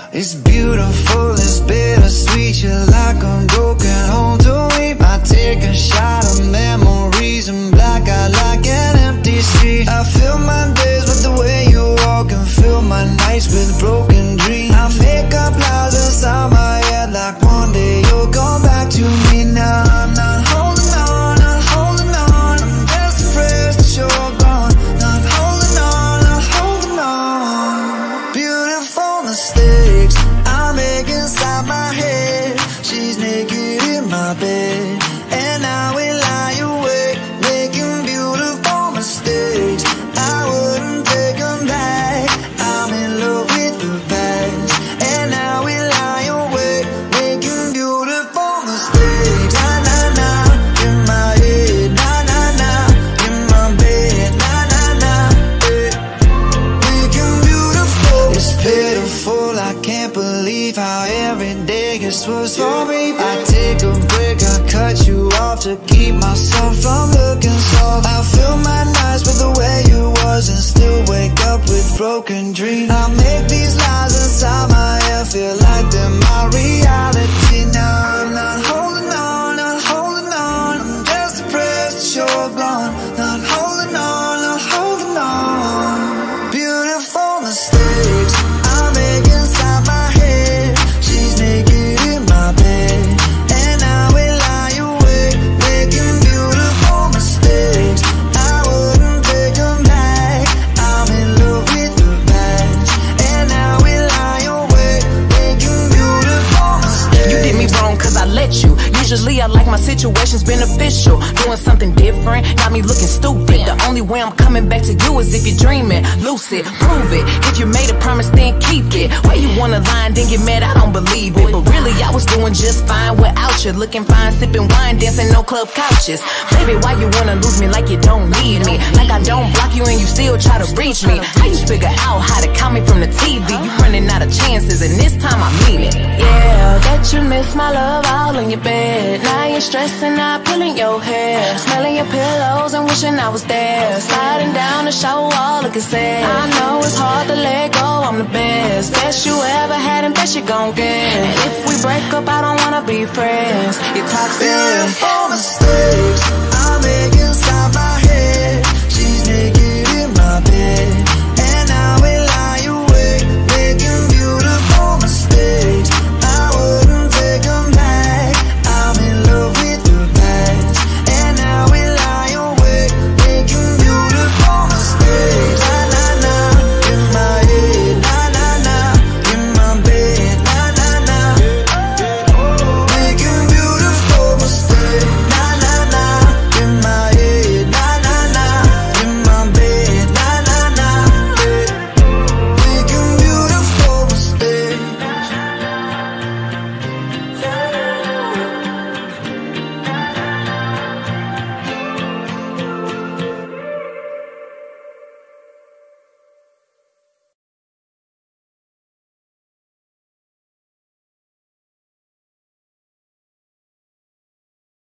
It's beautiful, it's bittersweet. You're like a broken home to me. I take a shot of memories and black out like an empty street. I fill my days with the way you walk and fill my nights with broken dreams. I make up lies inside my head like one day you'll come back to me. Now I'm not holding on, not holding on. I'm just afraid that you're gone. Not holding on, not holding on. Beautiful mistakes I make inside my head. She's naked in my bed and I will lie awake, making beautiful mistakes. I wouldn't take them back. I'm in love with the past and I will lie awake, making beautiful mistakes. Na na na, in my head. Na na na, in my bed. Na na na, making beautiful. It's pitiful, I can't believe how every day gets worse for me. I take a break, I cut you off to keep myself from looking soft. I fill my nights with the way you was and still wake up with broken dreams. I make these lies inside my head feel like they're my reality. Now I'm not holding on, not holding on. I'm just depressed that you're gone. Not holding on, not holding on. Beautiful mistakes I make inside my head. She's naked in my bed and I will lie awake, making beautiful mistakes. I wouldn't take them back. I'm in love with the past and I will lie awake, making beautiful mistakes. You did me wrong cause I let you. Usually I like my situations beneficial. Doing something different got me looking stupid. The only way I'm coming back to you is if you're dreaming. Lucid, prove it. If you made a promise then keep it. Why you wanna lie and then get mad? I don't believe it. But really I was doing just fine without you. Looking fine, sipping wine, dancing no club couches. Baby, why you wanna lose me like you don't need me? Like I don't block you and you still try to reach me. How you figure out how to call me from the TV? You running out of chances and this time I mean it. Yeah, that you miss my love all in your bed. Now you're stressing out, pulling your hair, smelling your pillows and wishing I was there. Sliding down the shower wall, looking sad. I know it's hard to let go, I'm the best. Best you ever had and best you gon' get. And if we break up, I don't wanna be friends. You're toxic.